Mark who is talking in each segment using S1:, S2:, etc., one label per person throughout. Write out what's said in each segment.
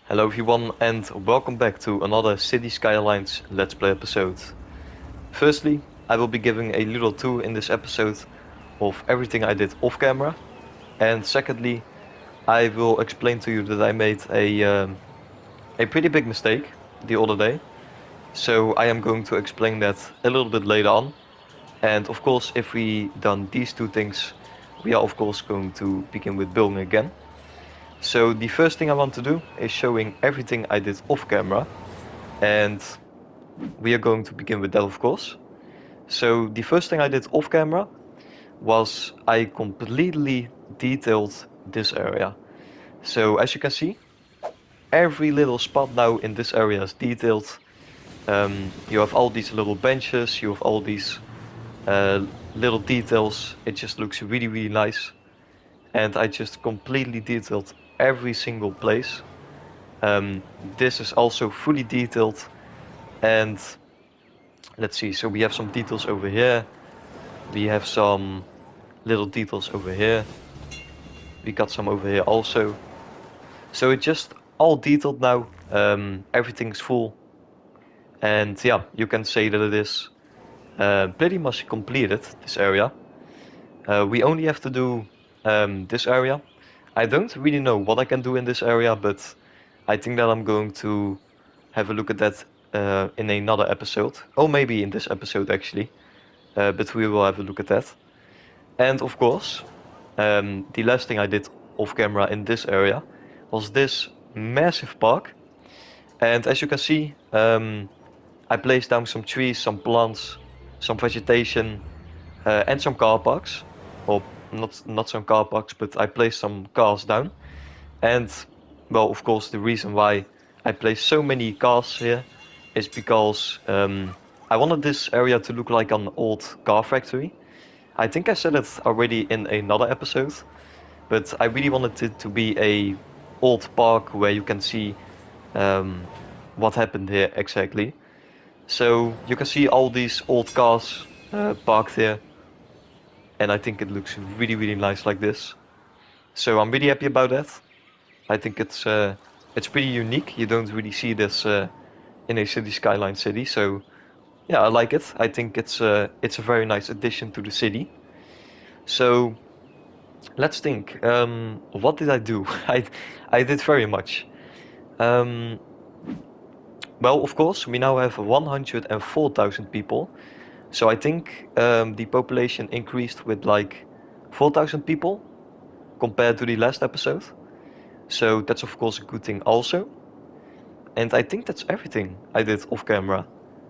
S1: Hello everyone and welcome back to another City Skylines Let's Play episode. Firstly, I will be giving a little tour in this episode of everything I did off camera. And secondly, I will explain to you that I made a pretty big mistake the other day. So I am going to explain that a little bit later on. And of course, if we done these two things, we are of course going to begin with building again. So the first thing I want to do is showing everything I did off camera, and we are going to begin with that of course. So the first thing I did off camera was I completely detailed this area. So as you can see, every little spot now in this area is detailed. You have all these little benches, you have all these little details. It just looks really nice. And I just completely detailed every single place. This is also fully detailed, and let's see, so we have some details over here, we have some little details over here, we got some over here also. So it's just all detailed now, everything's full, and yeah, you can say that it is pretty much completed, this area. We only have to do this area. I don't really know what I can do in this area, but I think that I'm going to have a look at that in another episode. Or maybe in this episode actually. But we will have a look at that. And of course, the last thing I did off camera in this area was this massive park. And as you can see, I placed down some trees, some plants, some vegetation, and some car parks. Or not some car parks, but I placed some cars down. And well, of course, the reason why I placed so many cars here is because I wanted this area to look like an old car factory. I think I said it already in another episode, but I really wanted it to be a old park where you can see what happened here exactly. So you can see all these old cars parked here, and I think it looks really nice like this. So I'm really happy about that. I think it's pretty unique. You don't really see this in a city skyline city, so yeah, I like it. I think it's a very nice addition to the city. So let's think. What did I do? I did very much. Um, well, of course, we now have 104,000 people. So I think the population increased with like 4,000 people compared to the last episode. So that's of course a good thing also. And I think that's everything I did off camera.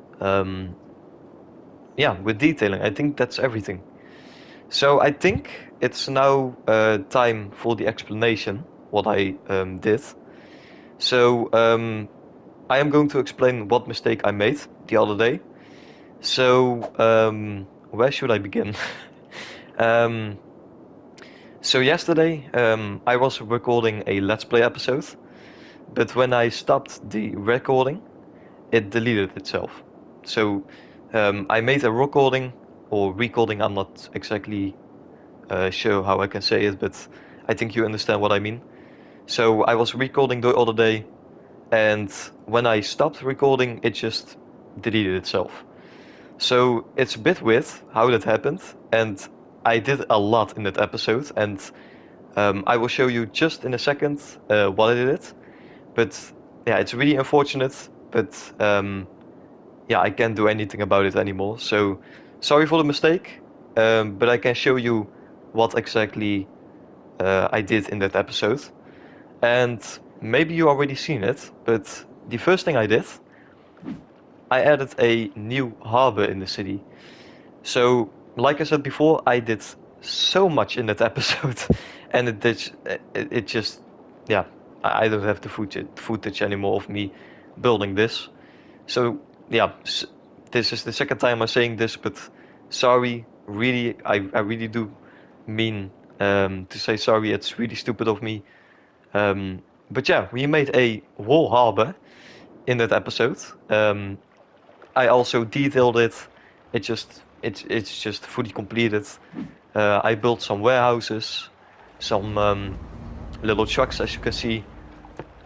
S1: Yeah, with detailing, I think that's everything. So I think it's now time for the explanation, what I did. So I am going to explain what mistake I made the other day. So where should I begin? um, so yesterday I was recording a Let's Play episode, but when I stopped the recording, it deleted itself. So I made a recording or recording, I'm not exactly sure how I can say it, but I think you understand what I mean. So I was recording the other day, and when I stopped recording, it just deleted itself. So it's a bit weird how that happened, and I did a lot in that episode, and I will show you just in a second what I did. But yeah, it's really unfortunate, but yeah, I can't do anything about it anymore. So sorry for the mistake, but I can show you what exactly I did in that episode. And maybe you already seen it, but the first thing I did, I added a new harbor in the city. So, like I said before, I did so much in that episode, and it just, yeah, I don't have the footage anymore of me building this. So, yeah, this is the second time I'm saying this, but sorry, really, I really do mean to say sorry. It's really stupid of me. But yeah, we made a whole harbor in that episode. I also detailed it. It's just fully completed. I built some warehouses, some little trucks, as you can see.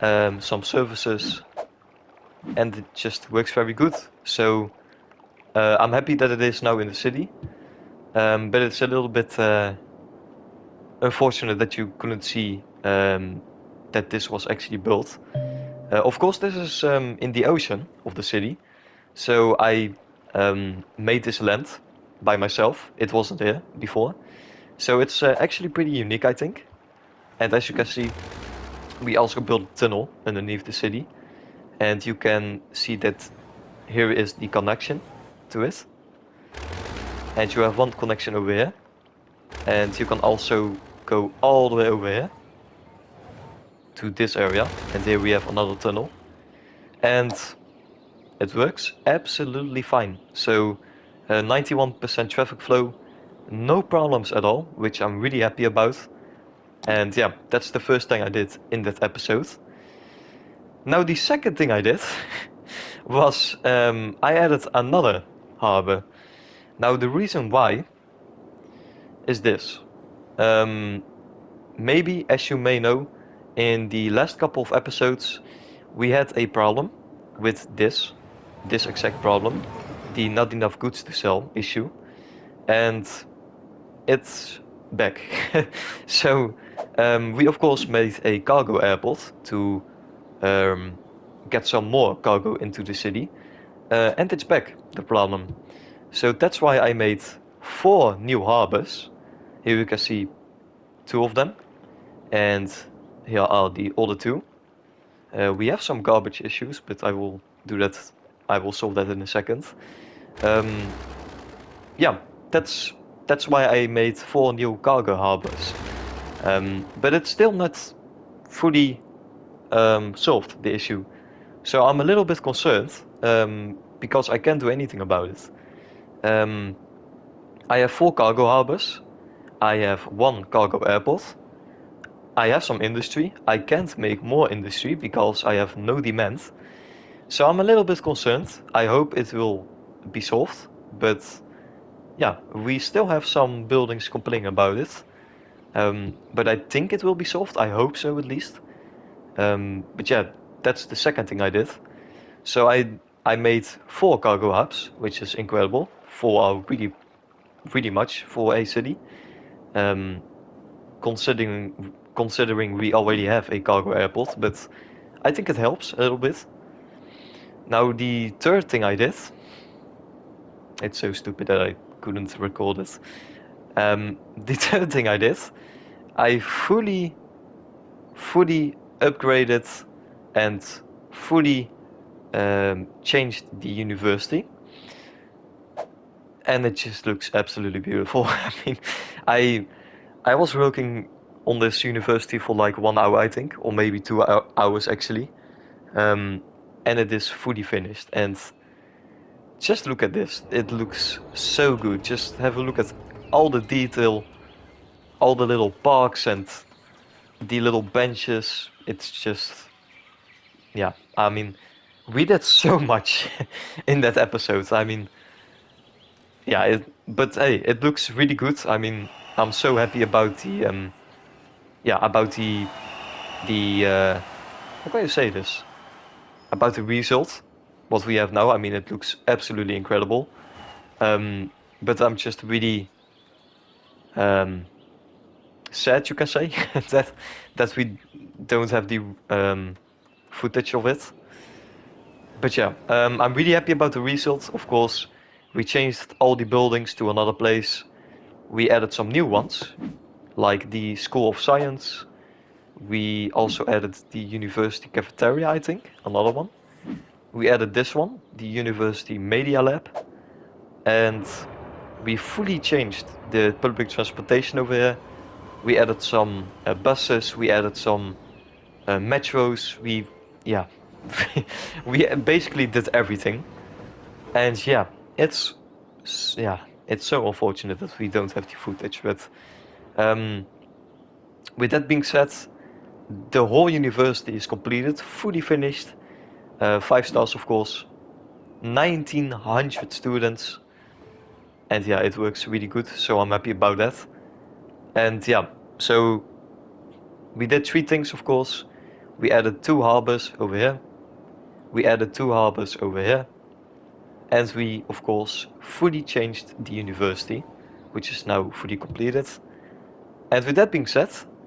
S1: some services, and it just works very good. So I'm happy that it is now in the city, but it's a little bit unfortunate that you couldn't see that this was actually built. Of course, this is in the ocean of the city, so I made this land by myself. It wasn't here before, so it's actually pretty unique, I think. And as you can see, we also built a tunnel underneath the city, and you can see that here is the connection to it, and you have one connection over here, and you can also go all the way over here to this area, and here we have another tunnel, and it works absolutely fine. So 91% traffic flow, no problems at all, which I'm really happy about. And yeah, that's the first thing I did in that episode. Now the second thing I did was I added another harbor. Now the reason why is this. Maybe, as you may know, in the last couple of episodes we had a problem with this exact problem, the not enough goods to sell issue, and it's back. So we of course made a cargo airport to get some more cargo into the city, and it's back, the problem. So that's why I made 4 new harbors. Here you can see 2 of them, and here are the other 2. We have some garbage issues, but I will do that. I will solve that in a second. Yeah, that's why I made 4 new cargo harbors. But it's still not fully solved, the issue. So I'm a little bit concerned, because I can't do anything about it. I have 4 cargo harbors. I have 1 cargo airport. I have some industry. I can't make more industry because I have no demand. So I'm a little bit concerned. I hope it will be solved, but yeah, we still have some buildings complaining about it. But I think it will be solved. I hope so, at least. But yeah, that's the second thing I did. So I made 4 cargo hubs, which is incredible. 4 are really much for a city. Considering we already have a cargo airport, but I think it helps a little bit. Now the third thing I did, it's so stupid that I couldn't record it. The third thing I did, I fully upgraded and fully changed the university, and it just looks absolutely beautiful. I mean, I was working on this university for like 1 hour, I think, or maybe 2 hours actually, and it is fully finished. And just look at this, it looks so good. Just have a look at all the detail, all the little parks and the little benches. It's just, yeah, I mean, we did so much in that episode. I mean, yeah, but hey, it looks really good. I mean, I'm so happy about the how can I say this? About the result, what we have now. I mean, it looks absolutely incredible. But I'm just really sad, you can say, that we don't have the footage of it. But yeah, I'm really happy about the result. Of course, we changed all the buildings to another place. We added some new ones, like the School of Science. We also added the University Cafeteria, I think, another one. We added this one, the University Media Lab. And we fully changed the public transportation over here. We added some buses, we added some metros. We basically did everything. And yeah, it's so unfortunate that we don't have the footage. But with that being said, the whole university is completed, fully finished. 5 stars, of course. 1900 students. And yeah, it works really good, so I'm happy about that. And yeah, so we did 3 things, of course. We added 2 harbors over here. We added 2 harbors over here. And we, of course, fully changed the university, which is now fully completed. And with that being said,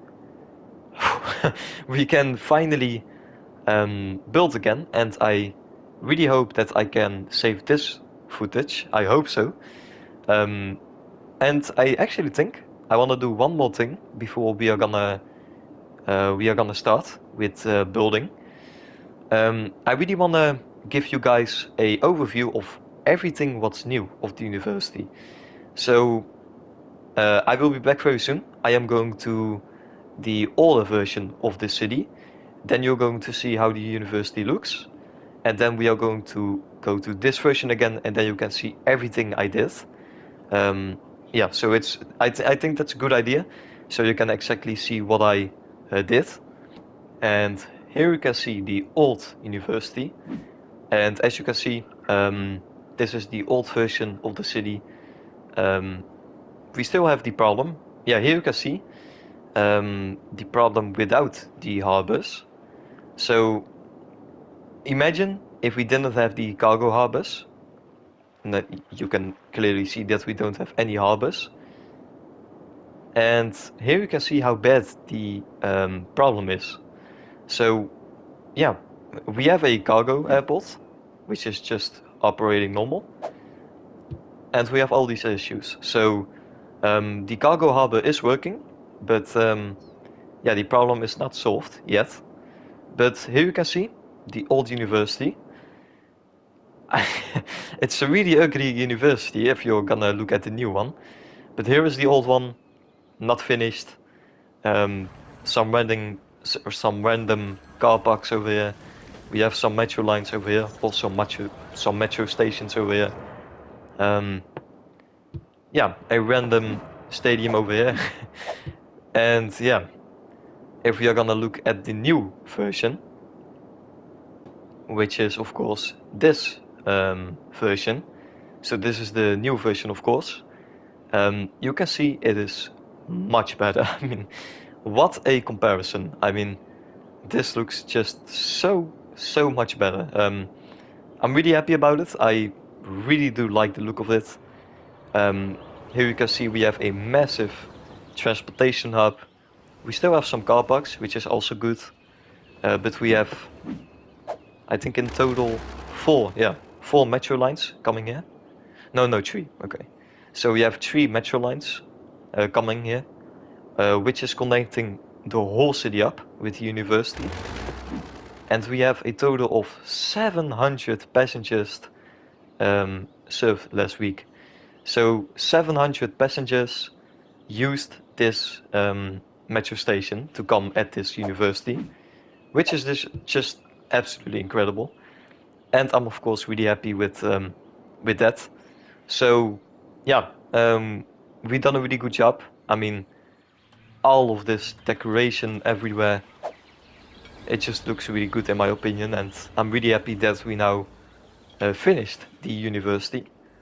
S1: we can finally build again, and I really hope that I can save this footage. I hope so. And I actually think I want to do one more thing before we are gonna start with building. I really want to give you guys a overview of everything what's new of the university. So I will be back very soon. I am going to the older version of the city. Then you're going to see how the university looks. And then we are going to go to this version again, and then you can see everything I did. Yeah, so I think that's a good idea. So you can exactly see what I did. And here you can see the old university. And as you can see, this is the old version of the city. We still have the problem. Yeah, here you can see the problem without the harbors. So imagine if we didn't have the cargo harbors. And that you can clearly see that we don't have any harbors. And here you can see how bad the problem is. So yeah, we have a cargo airport, which is just operating normal. And we have all these issues. So the cargo harbor is working, but yeah, the problem is not solved yet. But here you can see the old university. It's a really ugly university if you're gonna look at the new one. But here is the old one, not finished. Some random car parks over here. We have some metro lines over here, also some metro stations over here. Yeah, a random stadium over here. And yeah, if we are gonna look at the new version, which is of course this version. So this is the new version, of course. You can see it is much better. I mean, what a comparison. I mean, this looks just so much better. I'm really happy about it. I really do like the look of it. Here you can see we have a massive transportation hub. We still have some car parks, which is also good. But we have, I think in total, 4 metro lines coming here. No, 3. Okay. So we have 3 metro lines coming here, which is connecting the whole city up with the university. And we have a total of 700 passengers served last week. So 700 passengers used this metro station to come at this university, which is just absolutely incredible. And I'm of course really happy with that. So yeah, we've done a really good job. I mean, all of this decoration everywhere, it just looks really good in my opinion, and I'm really happy that we now finished the university.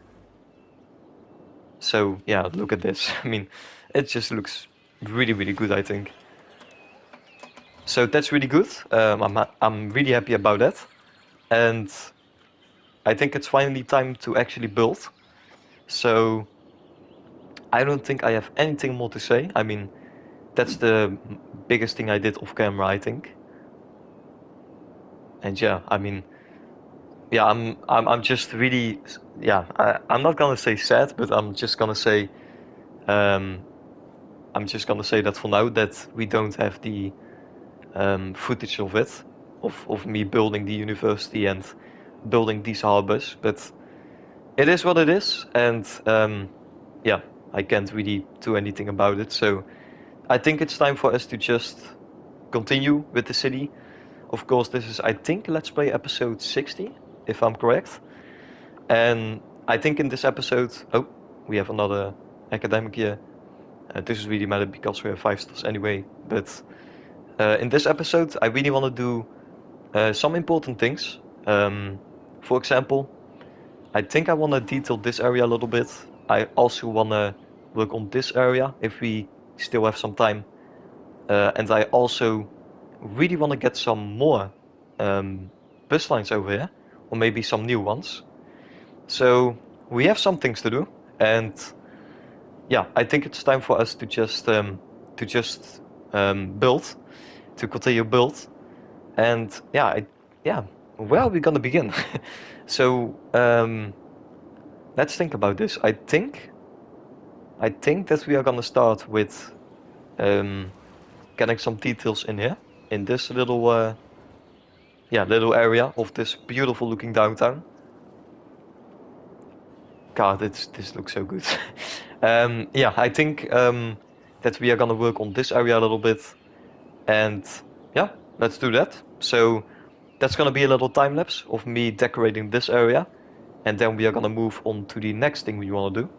S1: So yeah, look at this. I mean, it just looks really good, I think. So that's really good. I'm really happy about that. And I think it's finally time to actually build. So I don't think I have anything more to say. I mean, that's the biggest thing I did off camera, I think. And yeah, I mean, yeah, I'm just really, yeah, I'm not gonna say sad, but I'm just gonna say that for now that we don't have the footage of it, of me building the university and building these harbors, but it is what it is, and yeah, I can't really do anything about it. So I think it's time for us to just continue with the city. Of course, this is, I think, Let's Play episode 60, if I'm correct. And I think in this episode, oh, we have another academic here. This is really matter because we have 5 stars anyway. But in this episode, I really want to do some important things. For example, I think I want to detail this area a little bit. I also want to work on this area if we still have some time. And I also really want to get some more bus lines over here, or maybe some new ones. So we have some things to do, and yeah, I think it's time for us to just build, to continue build, and yeah, where are we gonna begin? So let's think about this. I think that we are gonna start with getting some details in here, in this little little area of this beautiful looking downtown. God, this looks so good. Yeah, I think that we are gonna work on this area a little bit, and yeah, let's do that. So that's gonna be a little time lapse of me decorating this area, and then we are gonna move on to the next thing we wanna do.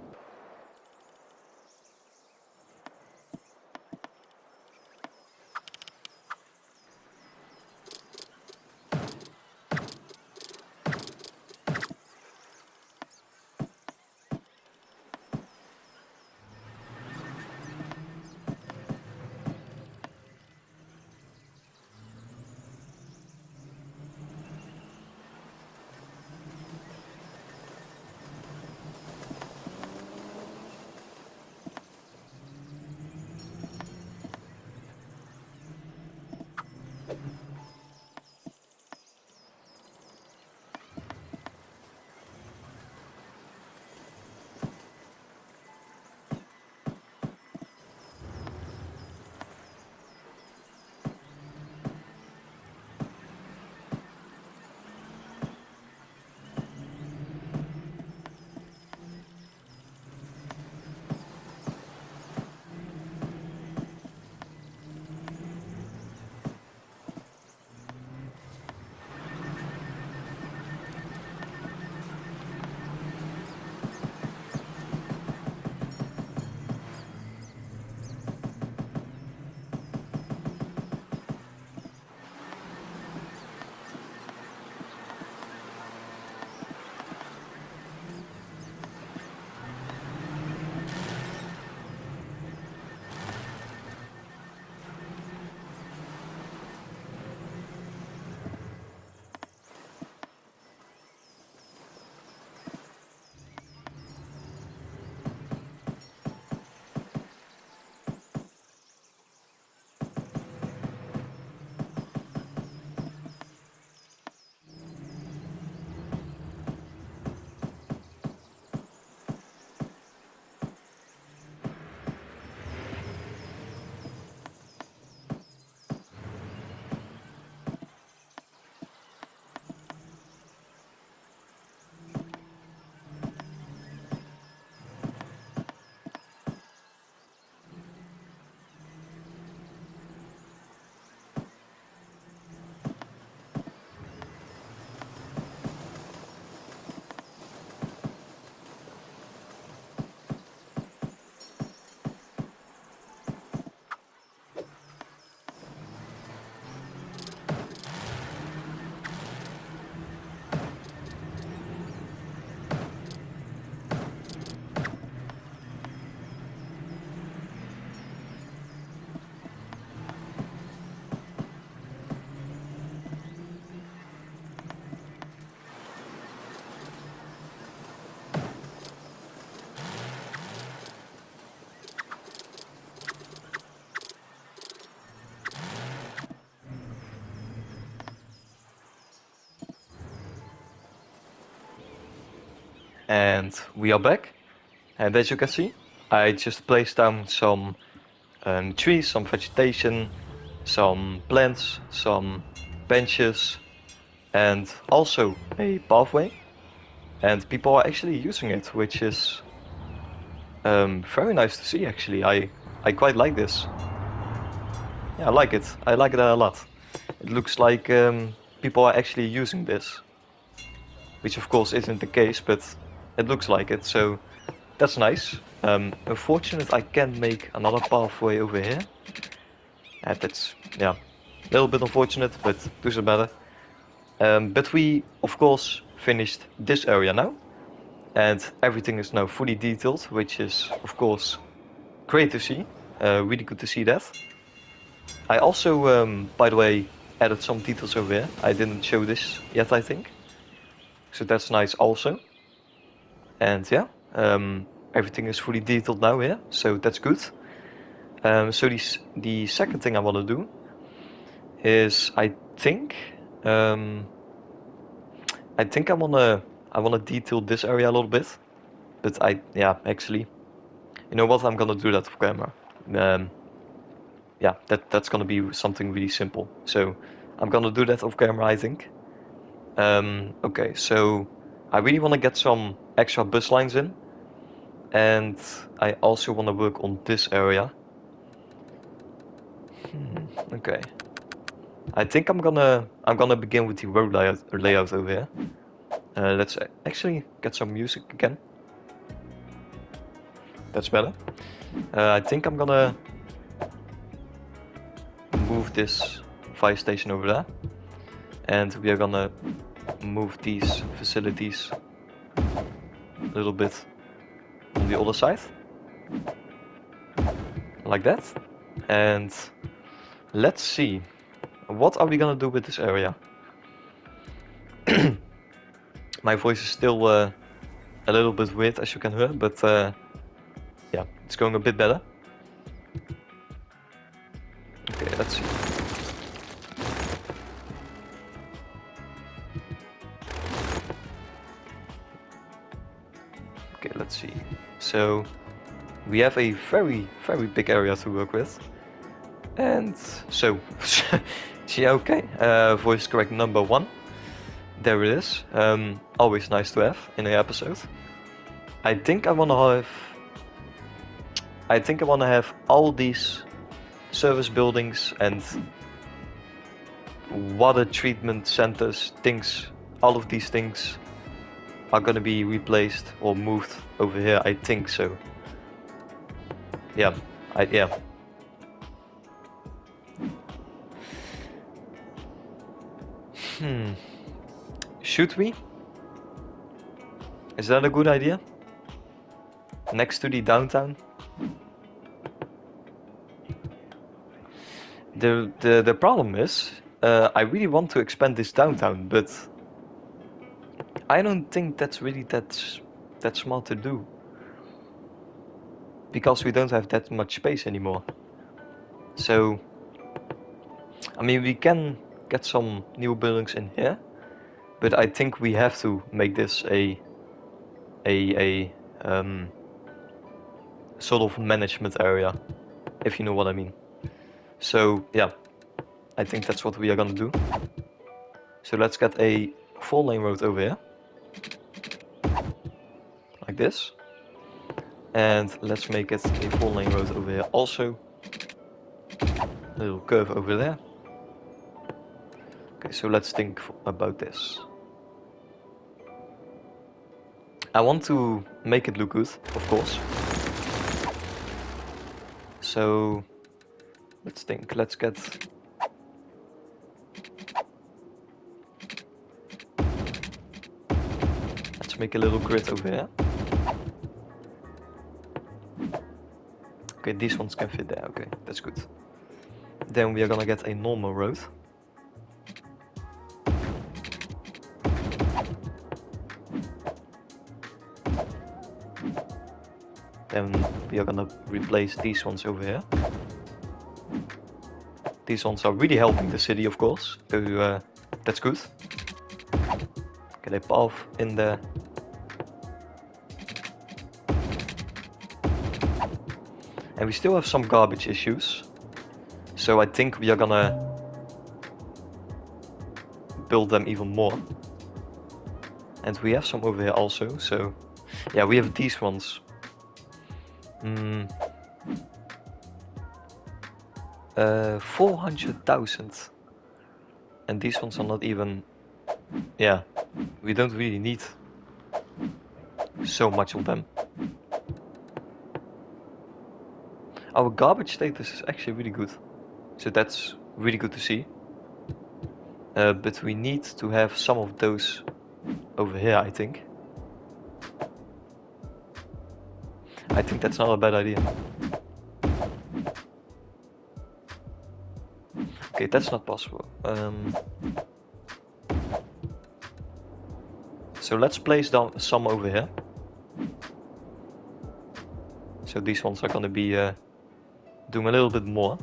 S1: And we are back, and as you can see, I just placed down some trees, some vegetation, some plants, some benches, and also a pathway, and people are actually using it, which is very nice to see. Actually, I quite like this. Yeah, I like it. I like it a lot. It looks like people are actually using this, which of course isn't the case, but it looks like it, so that's nice. Unfortunate I can't make another pathway over here. That's, yeah, a little bit unfortunate, but doesn't matter. But we, of course, finished this area now, and everything is now fully detailed, which is, of course, great to see. Really good to see that. I also, by the way, added some details over here. I didn't show this yet, I think. So that's nice also. And yeah, everything is fully detailed now here, so that's good. So the second thing I want to do is I think I wanna detail this area a little bit, but actually, you know what? I'm gonna do that off camera. Yeah, that's gonna be something really simple. So I'm gonna do that off camera, I think. Okay, so I really want to get some extra bus lines in, and I also want to work on this area. Okay, I think I'm gonna begin with the road layout over here. Let's actually get some music again. That's better. I think I'm gonna move this fire station over there, and we are gonna move these facilities a little bit on the other side, like that. And let's see, what are we gonna do with this area? My voice is still a little bit weird, as you can hear, but yeah, it's going a bit better. Okay, let's see. Okay, let's see. So we have a very big area to work with, and so yeah, okay. Voice correct number 1. There it is. Always nice to have in an episode. I think I wanna have all these service buildings and water treatment centers, things, all of these things are gonna be replaced or moved over here. I think so. Yeah, yeah. Should we? Is that a good idea? Next to the downtown? The problem is, I really want to expand this downtown, but I don't think that's really that smart to do. Because we don't have that much space anymore. So, I mean, we can get some new buildings in here, but I think we have to make this a sort of management area, if you know what I mean. So yeah, I think that's what we are gonna do. So let's get a 4-lane road over here, like this, and let's make it a 4-lane road over here also. A little curve over there. Okay, so let's think about this. I want to make it look good, of course. So let's think. Let's make a little grid over here. Okay, these ones can fit there. Okay, that's good. Then we are gonna get a normal road. Then we are gonna replace these ones over here. These ones are really helping the city, of course, so that's good. Get a path in there. And we still have some garbage issues, so I think we are gonna build them even more. And we have some over here also, so yeah, we have these ones. 400,000, and these ones are not even, yeah, we don't really need so much of them. Our garbage status is actually really good, so that's really good to see. But we need to have some of those over here, I think. I think that's not a bad idea. Okay, that's not possible. So let's place down some over here. So these ones are gonna be doing a little bit more.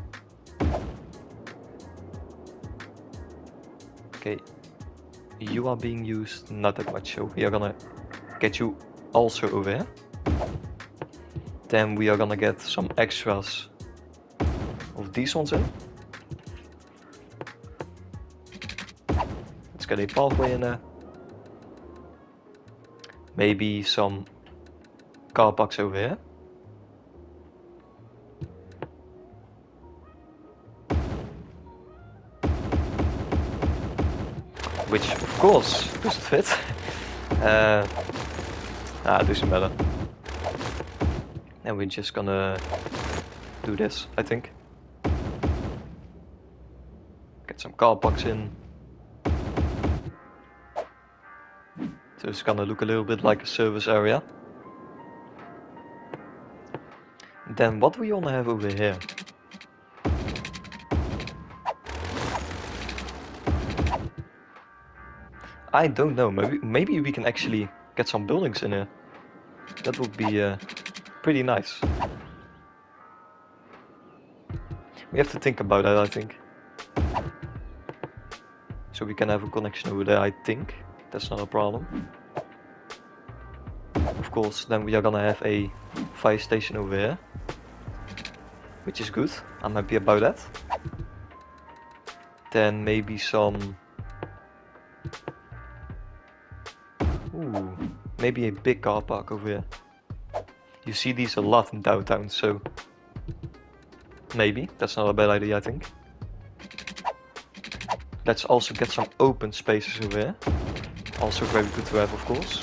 S1: Okay, you are being used not that much, so we are gonna get you also over here. Then we are gonna get some extras of these ones in. Let's get a pathway in there. Maybe some car parks over here. Which of course doesn't fit. Doesn't matter. And we're just gonna do this, I think. Get some car parks in. So it's gonna look a little bit like a service area. Then what we wanna have over here? I don't know, maybe we can actually get some buildings in here. That would be pretty nice. We have to think about that, I think. So we can have a connection over there, I think. That's not a problem. Of course, then we are gonna have a fire station over here. Which is good, I'm happy about that. Then maybe some... Ooh, maybe a big car park over here. You see these a lot in downtown, so... Maybe, that's not a bad idea, I think. Let's also get some open spaces over here. Also very good to have, of course.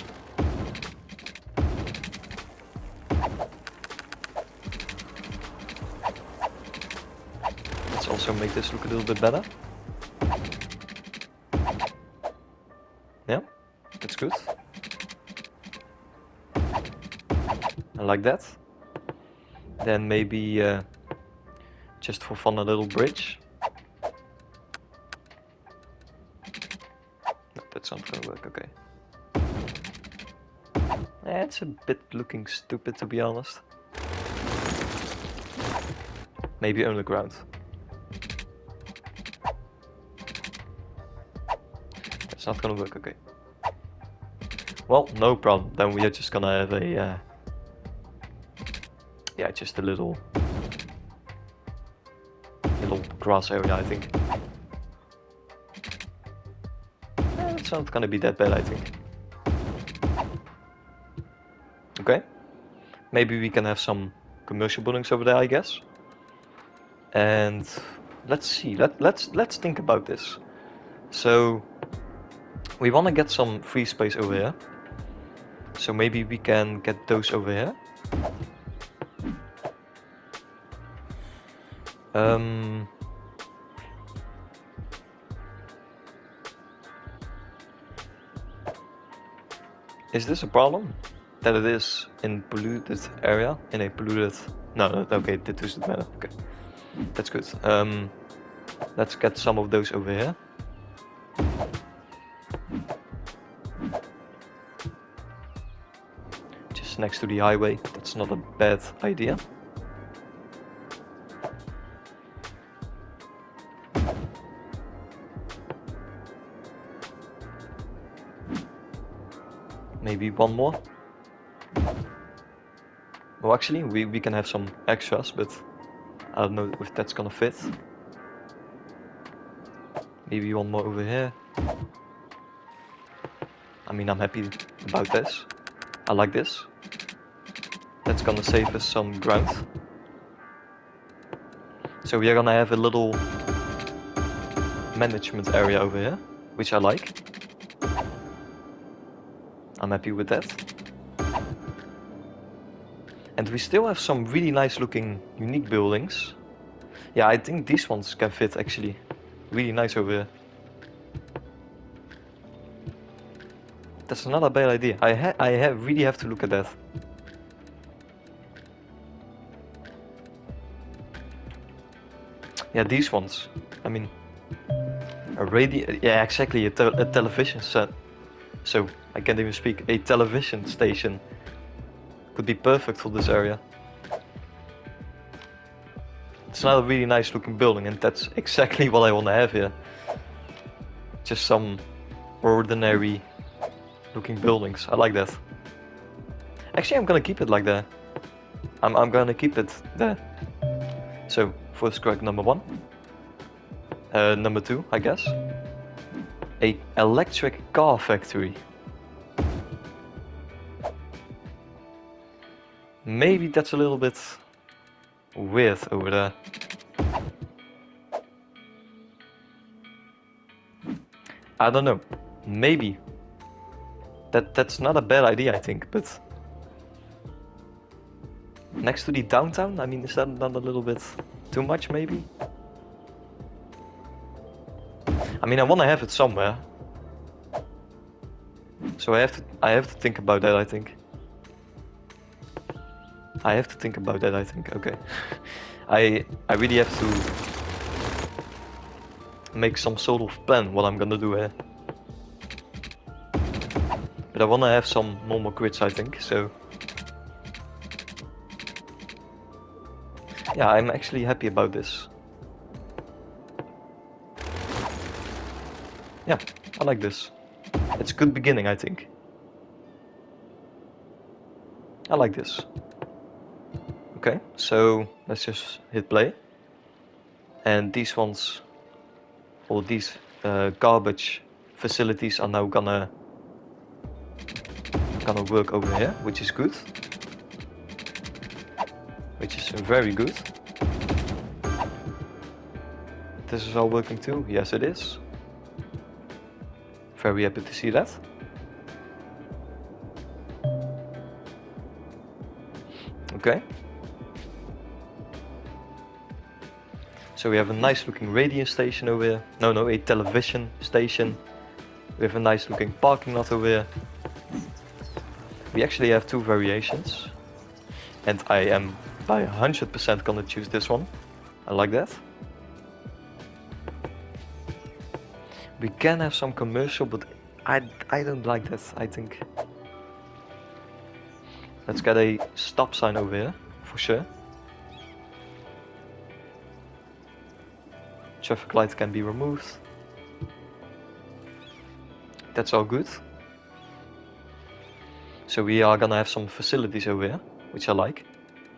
S1: Let's also make this look a little bit better. Yeah, that's good. I like that. Then maybe just for fun a little bridge. No, that's not gonna work, okay. It's a bit looking stupid, to be honest. Maybe underground. That's not gonna work, okay. Well, no problem. Then we are just gonna have a yeah, just a little grass area, I think. It's not gonna be that bad, I think. Okay. Maybe we can have some commercial buildings over there, I guess. And let's see. Let's think about this. So we want to get some free space over here. So maybe we can get those over here. Is this a problem? That it is in polluted area? In a polluted... No, okay, that doesn't matter. Okay, that's good. Let's get some of those over here. Just next to the highway. That's not a bad idea. Maybe one more. Well, actually, we can have some extras, but I don't know if that's gonna fit. Maybe one more over here. I mean, I'm happy about this. I like this. That's gonna save us some ground. So we are gonna have a little management area over here, which I like. I'm happy with that. And we still have some really nice looking unique buildings. Yeah, I think these ones can fit actually. Really nice over here. That's not a bad idea. I really have to look at that. Yeah, these ones. I mean, a radio. Yeah, exactly. A television set. So I can't even speak. A television station could be perfect for this area. It's not a really nice looking building, and that's exactly what I want to have here. Just some ordinary looking buildings. I like that. Actually, I'm gonna keep it like that. I'm gonna keep it there. So, first correct number 1. Number 2, I guess. A electric car factory. Maybe that's a little bit weird over there. I don't know. Maybe. That's not a bad idea, I think, but next to the downtown, I mean, is that not a little bit too much, maybe? I mean, I want to have it somewhere, so I have to think about that, I think. Okay. I really have to make some sort of plan what I'm gonna do here. But I wanna have some normal grids, I think, so... Yeah, I'm actually happy about this. Yeah, I like this. It's a good beginning, I think. I like this. Okay, so let's just hit play. And these ones, or these garbage facilities are now gonna work over here, which is good. Which is very good. This is all working too? Yes, it is. Very happy to see that. Okay. So we have a nice looking radio station over here. No, a television station. We have a nice looking parking lot over here. We actually have 2 variations. And I am by 100% gonna choose this one. I like that. We can have some commercial, but I don't like that, I think. Let's get a stop sign over here, for sure. Traffic light can be removed. That's all good. So we are gonna have some facilities over here, which I like.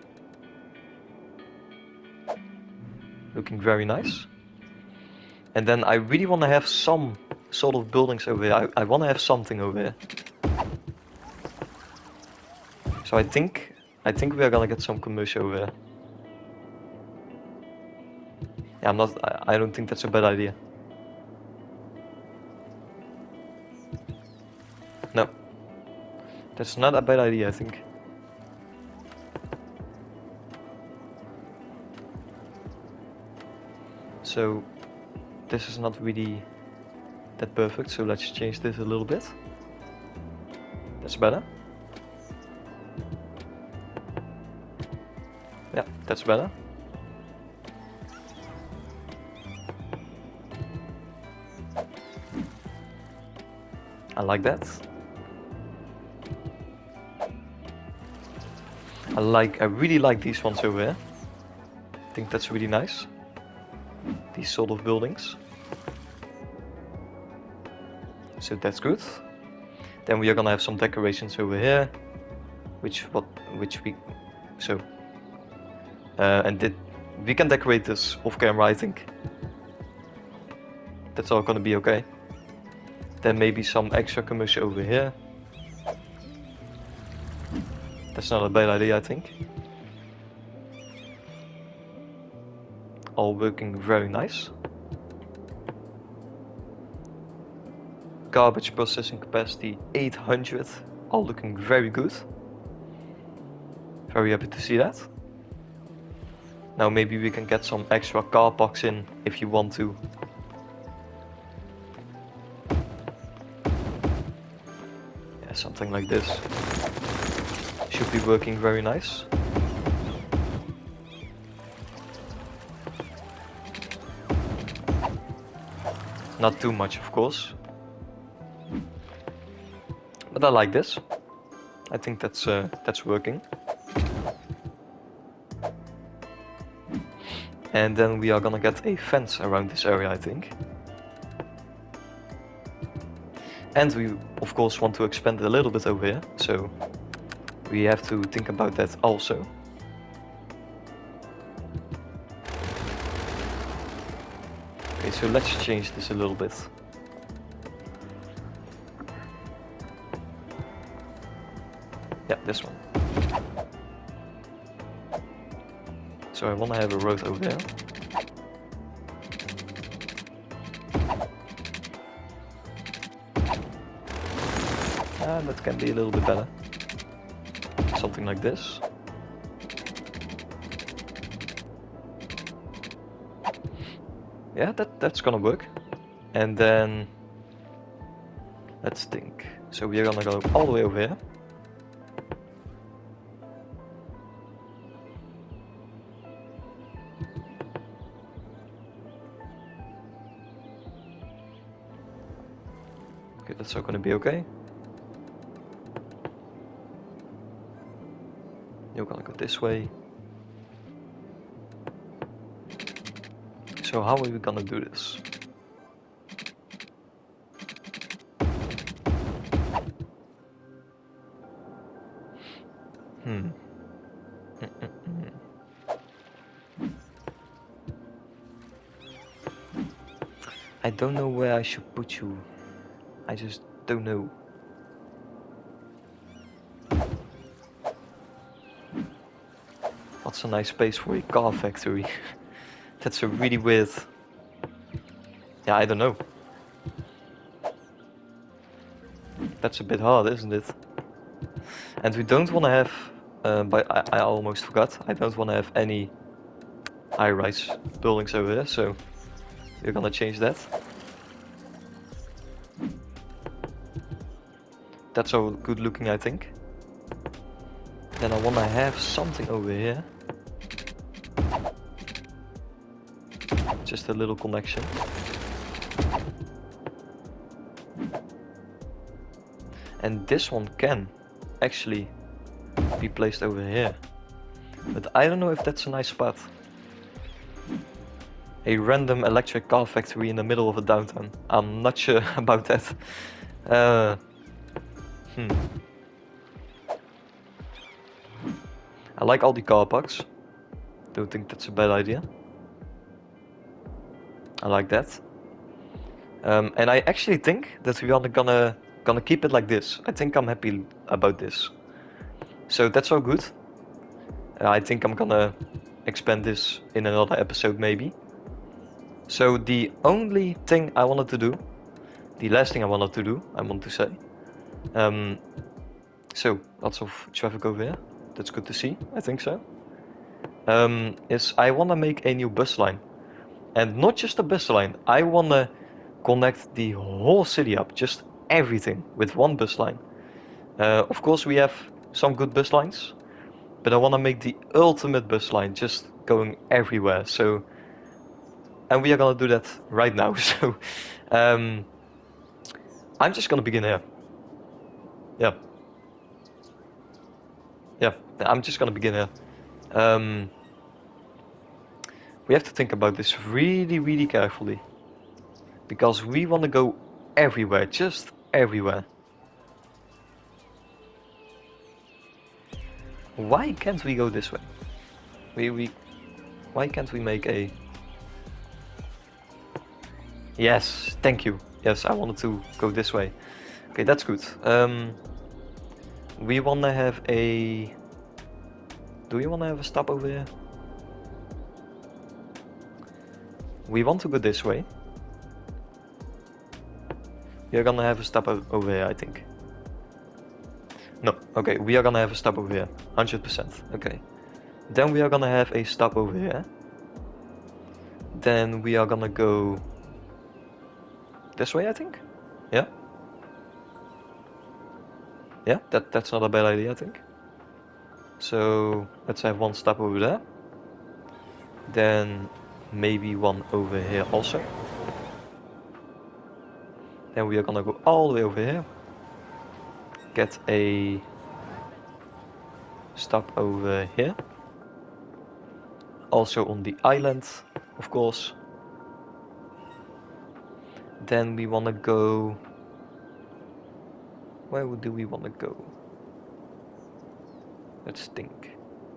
S1: Looking very nice. And then I really want to have some sort of buildings over here. I want to have something over here. So I think we are gonna get some commercial over here. Yeah, I don't think that's a bad idea. No. That's not a bad idea, I think. So this is not really that perfect, so let's change this a little bit. That's better. Yeah, that's better. I like that. I really like these ones over here. I think that's really nice. These sort of buildings. So that's good. Then we are gonna have some decorations over here, we can decorate this off camera, I think. That's all gonna be okay. Then maybe some extra commercial over here. That's not a bad idea, I think. All working very nice. Garbage processing capacity 800, all looking very good. Very happy to see that. Now maybe we can get some extra car parks in if you want to. Yeah, something like this. Should be working very nice. Not too much, of course. But I like this. I think that's working. And then we are gonna get a fence around this area, I think. And we, of course, want to expand a little bit over here, so we have to think about that also. Okay, so let's change this a little bit. Yeah, this one. So I want to have a road over there. That can be a little bit better. Something like this. Yeah, that's gonna work. And then let's think. So we are gonna go all the way over here. Okay, that's all gonna be okay. You're gonna go this way. So how are we gonna do this? I don't know where I should put you. I just don't know. What's a nice space for a car factory? That's a really weird... Yeah, I don't know. That's a bit hard, isn't it? And we don't want to have... but I almost forgot. I don't want to have any high-rise buildings over there, so we're gonna change that. That's all good looking, I think. Then I want to have something over here. Just a little connection. And this one can actually be placed over here. But I don't know if that's a nice spot. A random electric car factory in the middle of a downtown. I'm not sure about that. I like all the car parks. Don't think that's a bad idea. I like that. And I actually think that we are gonna keep it like this. I think I'm happy about this. So that's all good. I think I'm gonna expand this in another episode maybe. So the only thing I wanted to do, the last thing I want to say. So lots of traffic over here. That's good to see. I think so. Is I want to make a new bus line. And not just a bus line, I want to connect the whole city up, just everything, with one bus line. Of course we have some good bus lines, but I want to make the ultimate bus line, just going everywhere. So, and we are going to do that right now. So, I'm just going to begin here. Yeah. Yeah, I'm just going to begin here. We have to think about this really, really carefully. Because we want to go everywhere, just everywhere. Why can't we go this way? Why can't we make a... Yes, thank you. Yes, I wanted to go this way. Okay, that's good. We want to have a... Do we want to have a stop over here? We want to go this way. We are gonna have a stop over here, I think. No, okay, we are gonna have a stop over here. 100%, okay. Then we are gonna have a stop over here. Then we are gonna go this way, I think. Yeah. Yeah, that's not a bad idea, I think. So let's have one stop over there. Then maybe one over here also. Then we are gonna go all the way over here. Get a stop over here. Also on the island, of course. Then we wanna go... Where do we wanna go? Let's think.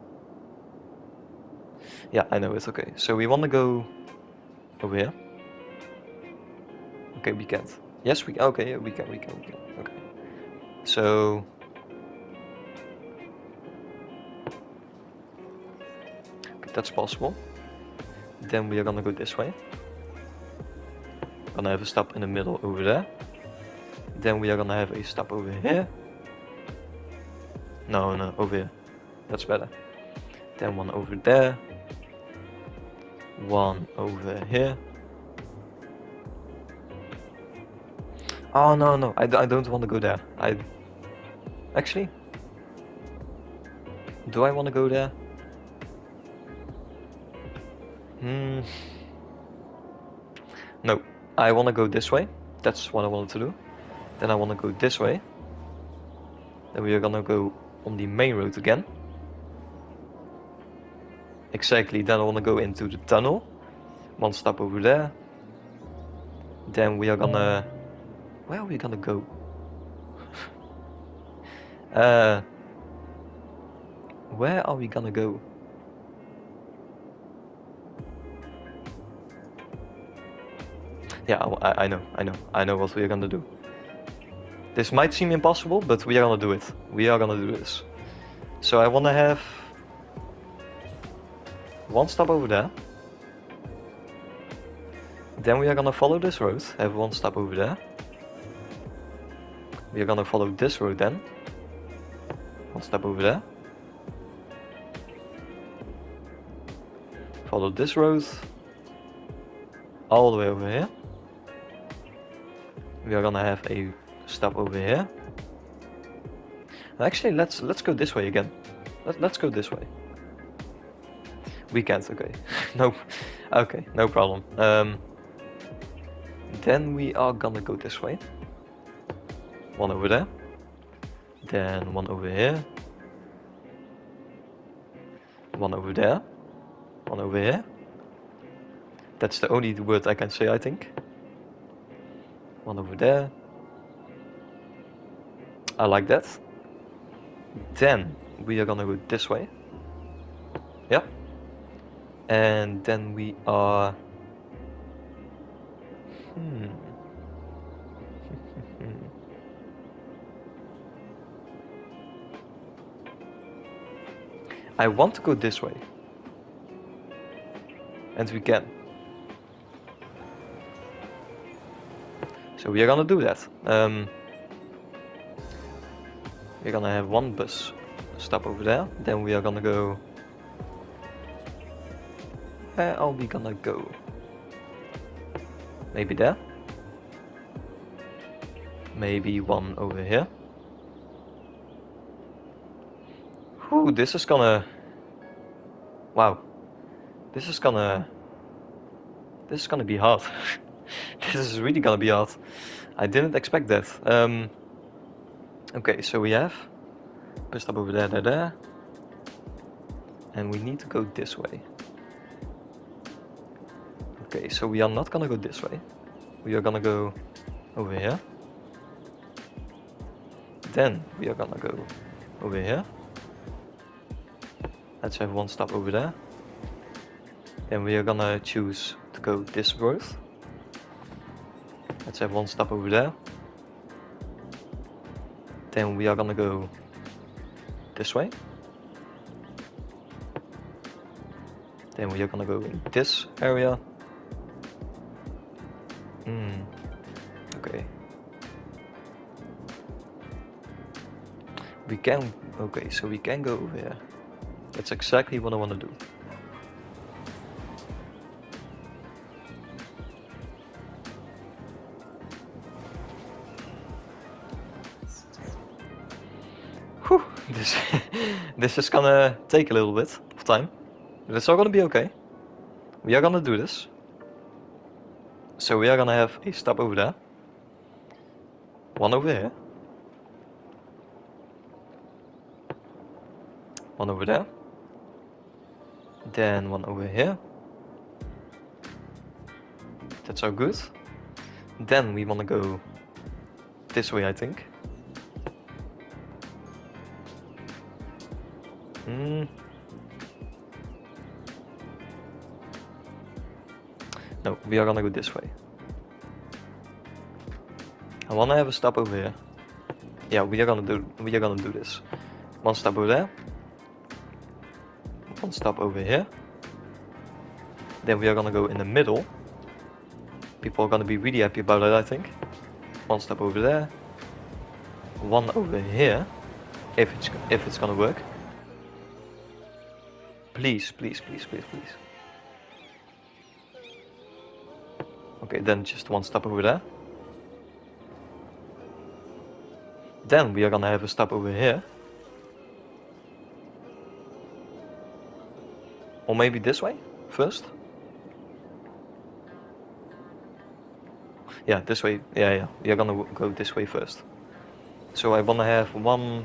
S1: Yeah, I know, it's okay. So we wanna go over here. Okay, we can't. Yes, we okay, yeah, we can. Okay. So okay, that's possible. Then we are gonna go this way. Gonna have a stop in the middle over there. Then we are gonna have a stop over here. No, over here. That's better. Then one over there. One over here. Oh no, I don't want to go there. Actually, do I want to go there? No, I want to go this way. That's what I wanted to do. Then I want to go this way. Then we are gonna go on the main road again. Exactly, then I want to go into the tunnel. One stop over there. Then we are gonna... Where are we gonna go? Where are we gonna go? Yeah, I know what we are gonna do. This might seem impossible, but we are gonna do it. We are gonna do this. So I wanna have one stop over there. Then we are gonna follow this road, have one stop over there. We are gonna follow this road then. One stop over there. Follow this road. All the way over here. We are gonna have a stop over here. Actually, let's go this way again. Let's go this way. We can't, okay. No, okay, no problem. Then we are gonna go this way. One over there. Then one over here. One over there. One over here. That's the only word I can say, I think. One over there. I like that. Then we are gonna go this way. Yep. And then we are... I want to go this way. And we can. So we are gonna do that. We're gonna have one bus stop over there. Then we are gonna go... Where are we gonna go? Maybe there? Maybe one over here? Whew, this is gonna... Wow. This is gonna be hard. This is really gonna be hard. I didn't expect that. Okay, so we have bus stop over there. And we need to go this way. Okay, so we are not gonna go this way. We are gonna go over here. Then we are gonna go over here. Let's have one stop over there. Then we are gonna choose to go this road. Let's have one stop over there. Then we are gonna go this way. Then we are gonna go in this area. Okay. We can... Okay, so we can go over here. That's exactly what I want to do. Whew, this is gonna take a little bit of time, but it's all gonna be okay. We are gonna do this. So we are gonna have a stop over there. One over here. One over there. Then one over here. That's all good. Then we want to go this way, I think. No, we are gonna go this way. I wanna have a stop over here. Yeah, we are gonna do this. One stop over there. One stop over here. Then we are gonna go in the middle. People are gonna be really happy about it, I think. One stop over there. One over here. If it's gonna work. Please, please, please, please, please. Okay, then just one stop over there. Then we are gonna have a stop over here. Or maybe this way first. Yeah, this way. Yeah, we are gonna go this way first. So I wanna have one.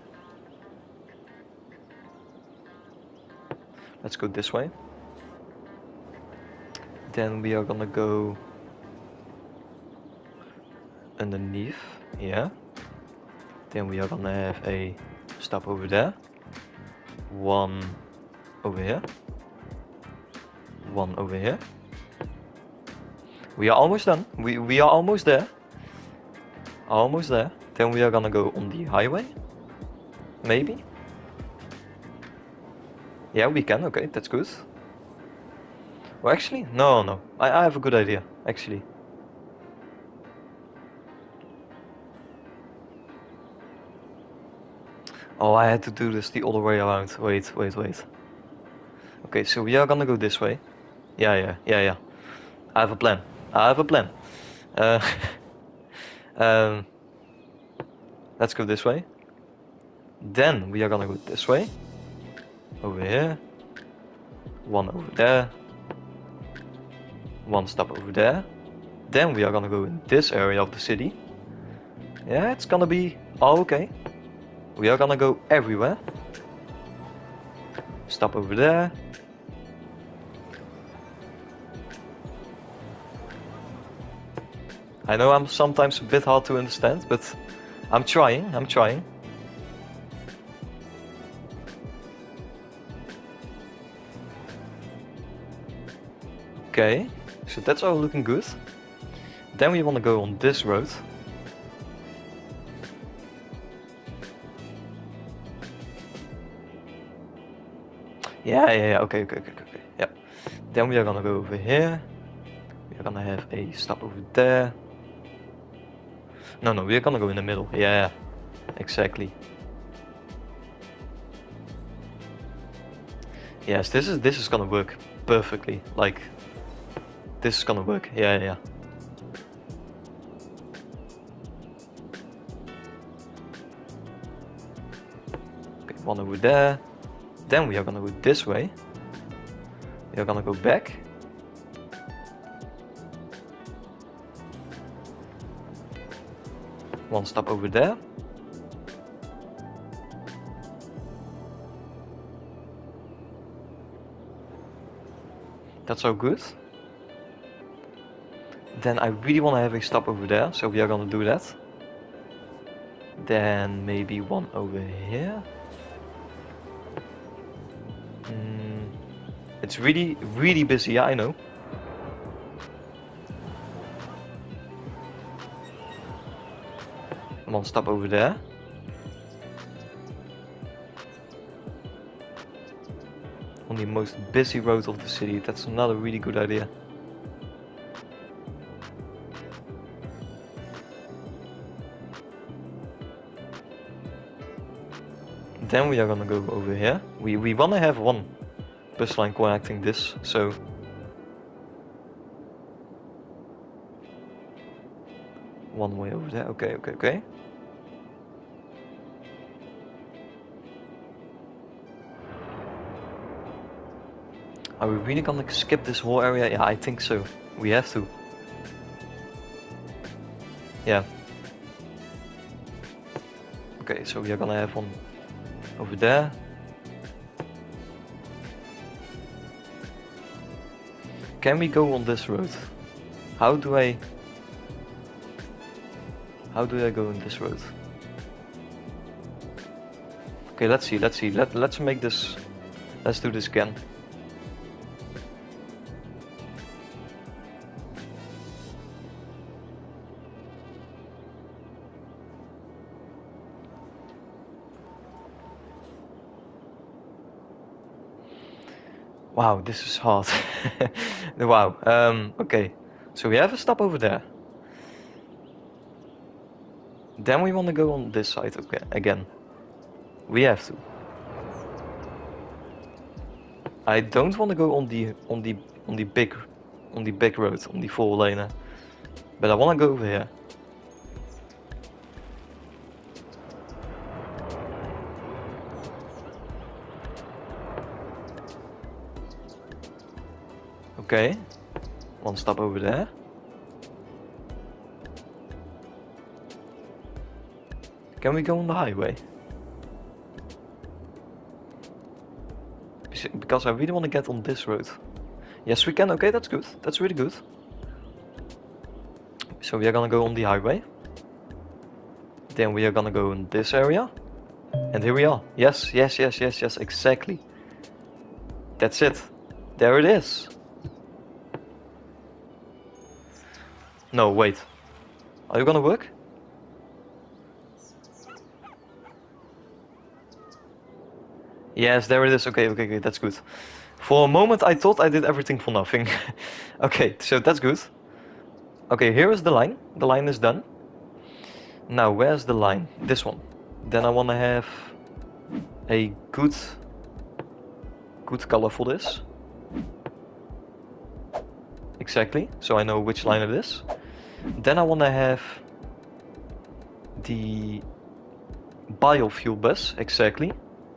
S1: Let's go this way. Then we are gonna go underneath, yeah. Then we are gonna have a stop over there. One over here. One over here. We are almost done. We are almost there. Almost there. Then we are gonna go on the highway. Maybe. Yeah, we can. Okay, that's good. Well, actually, no. I have a good idea, actually. Oh, I had to do this the other way around. Wait. Okay, so we are gonna go this way. Yeah. I have a plan. Let's go this way. Then we are gonna go this way. Over here. One over there. One stop over there. Then we are gonna go in this area of the city. Yeah, it's gonna be all okay. We are gonna go everywhere. Stop over there. I know I'm sometimes a bit hard to understand, but I'm trying. Okay, so that's all looking good. Then we want to go on this road. Yeah, okay. Yeah. Then we are gonna go over here. We are gonna have a stop over there. No, we are gonna go in the middle. Yeah, exactly. Yes, this is gonna work perfectly. Like, this is gonna work. Yeah. Okay, one over there. Then we are gonna go this way. We are gonna go back. One stop over there. That's so good. Then I really want to have a stop over there, so we are gonna do that. Then maybe one over here. It's really busy, yeah, I know. One stop over there. On the most busy road of the city, that's another really good idea. Then we are gonna go over here. We wanna have one bus line connecting this, so one way over there. Okay. Are we really gonna skip this whole area? Yeah, I think so. We have to. Yeah. Okay, so we are gonna have one over there. Can we go on this road? How do I go on this road? Okay, let's see. Let's make this. Let's do this again. Wow, this is hard. Wow. Okay. So we have a stop over there. Then we want to go on this side again. We have to. I don't want to go on the big road, on the 4-laner, but I want to go over here. Okay, one stop over there. Can we go on the highway? Because I really want to get on this road. Yes, we can. Okay, that's good. That's really good. So we are gonna go on the highway. Then we are gonna go in this area. And here we are. Yes, exactly. That's it. There it is. No, wait. Are you gonna work? Yes, there it is. Okay, that's good. For a moment I thought I did everything for nothing. Okay, so that's good. Okay, here is the line. The line is done. Now, where's the line? This one. Then I want to have a good color for this. Exactly, so I know which line it is. Then I want to have the biofuel bus, exactly.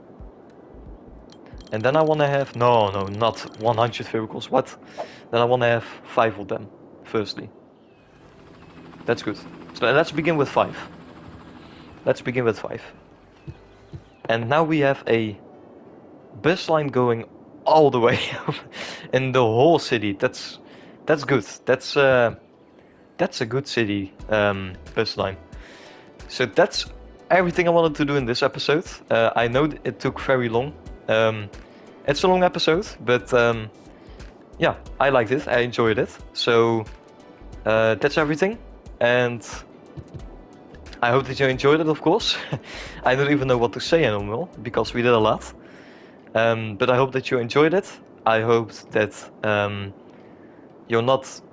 S1: And then I want to have, no, not 100 vehicles, what? Then I want to have 5 of them, firstly. That's good. So let's begin with 5. Let's begin with 5. And now we have a bus line going all the way in the whole city. That's good. That's a good city bus line. So that's everything I wanted to do in this episode. I know it took very long. It's a long episode, but yeah, I liked it. I enjoyed it. So that's everything, and I hope that you enjoyed it, of course. I don't even know what to say anymore because we did a lot. But I hope that you enjoyed it. I hope that you're not.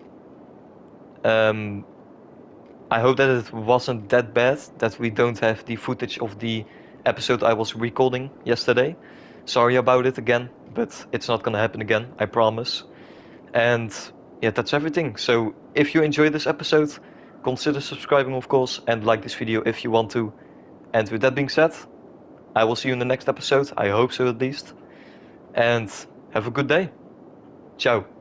S1: I hope that it wasn't that bad that we don't have the footage of the episode I was recording yesterday. Sorry about it again, but it's not gonna happen again, I promise. And yeah, that's everything. So if you enjoyed this episode, consider subscribing, of course, and like this video if you want to. And with that being said, I will see you in the next episode. I hope so, at least. And have a good day. Ciao.